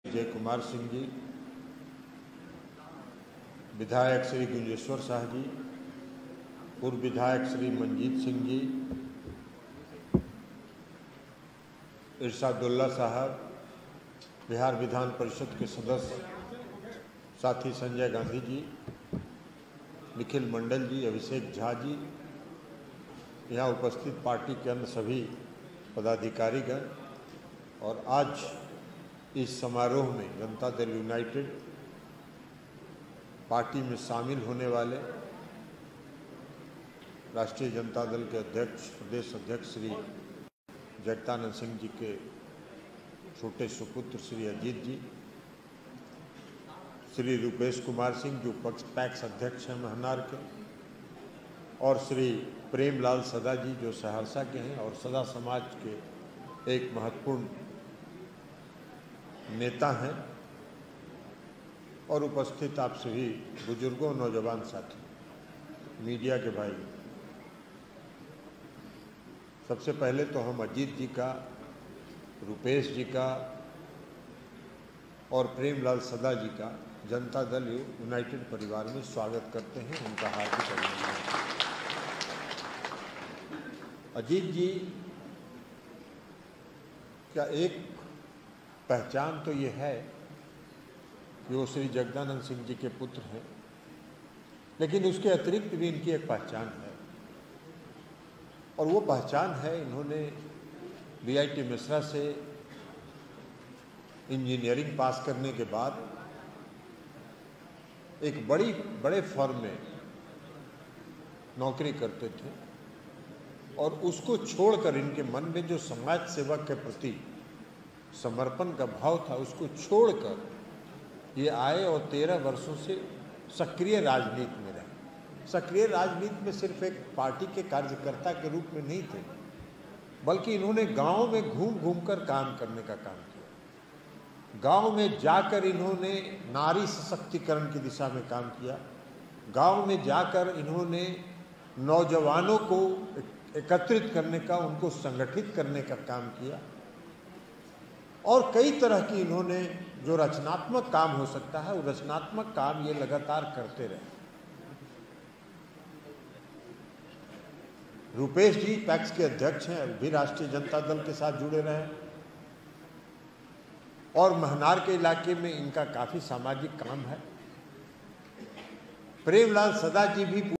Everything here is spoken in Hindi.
जय कुमार सिंह जी, विधायक श्री गुंजेश्वर शाह जी, पूर्व विधायक श्री मंजीत सिंह जी, इरशादुल्ला साहब, बिहार विधान परिषद के सदस्य साथी संजय गांधी जी, निखिल मंडल जी, अभिषेक झा जी, यहाँ उपस्थित पार्टी के अन्य सभी पदाधिकारीगण और आज इस समारोह में जनता दल यूनाइटेड पार्टी में शामिल होने वाले राष्ट्रीय जनता दल के अध्यक्ष, प्रदेश अध्यक्ष श्री जगदानंद सिंह जी के छोटे सुपुत्र श्री अजीत जी, श्री रूपेश कुमार सिंह जो पैक्स अध्यक्ष हैं महनार के, और श्री प्रेमलाल सदा जी जो सहरसा के हैं और सदा समाज के एक महत्वपूर्ण नेता हैं, और उपस्थित आप सभी बुजुर्गों, नौजवान साथी, मीडिया के भाई, सबसे पहले तो हम अजीत जी का, रूपेश जी का और प्रेमलाल सदा जी का जनता दल यूनाइटेड परिवार में स्वागत करते हैं, उनका हार्दिक अभिनंदन। अजीत जी का एक पहचान तो ये है कि वो श्री जगदानंद सिंह जी के पुत्र हैं, लेकिन उसके अतिरिक्त भी इनकी एक पहचान है, और वो पहचान है इन्होंने बीआईटी मिश्रा से इंजीनियरिंग पास करने के बाद एक बड़े फर्म में नौकरी करते थे, और उसको छोड़कर इनके मन में जो समाज सेवा के प्रति समर्पण का भाव था उसको छोड़कर ये आए और 13 वर्षों से सक्रिय राजनीति में रहे। सक्रिय राजनीति में सिर्फ एक पार्टी के कार्यकर्ता के रूप में नहीं थे, बल्कि इन्होंने गांव में घूम घूम कर काम करने का काम किया। गांव में जाकर इन्होंने नारी सशक्तिकरण की दिशा में काम किया। गांव में जाकर इन्होंने नौजवानों को एकत्रित करने का, उनको संगठित करने का काम किया, और कई तरह की इन्होंने जो रचनात्मक काम हो सकता है वो रचनात्मक काम ये लगातार करते रहे। रूपेश जी पैक्स के अध्यक्ष हैं, भी राष्ट्रीय जनता दल के साथ जुड़े रहे, और महनार के इलाके में इनका काफी सामाजिक काम है। प्रेमलाल सदा जी भी